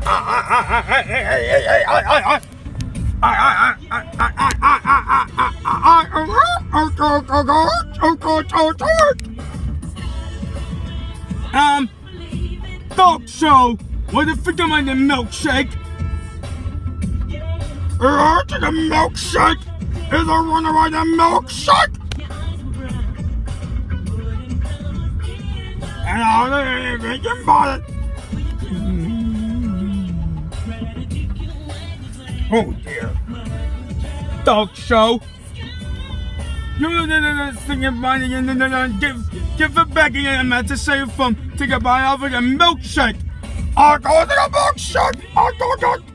Talk show. What the freak am I, the milkshake? To the milkshake. Is a runaway the milkshake? And all the thinking about it. Oh dear. Talk show. You thinking about it and give it back again. I'm to say from take a bite out of the milkshake. I go to the milkshake. I go to